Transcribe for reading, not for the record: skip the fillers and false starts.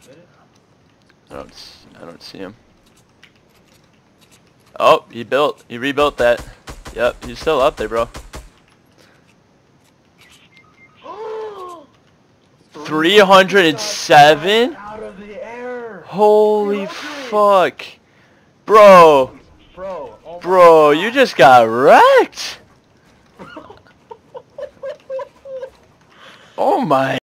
I don't see him. Oh, he rebuilt that. Yep, he's still up there, bro. 307? Out of the air. Holy fuck. Bro. Bro, you just got wrecked. Oh my.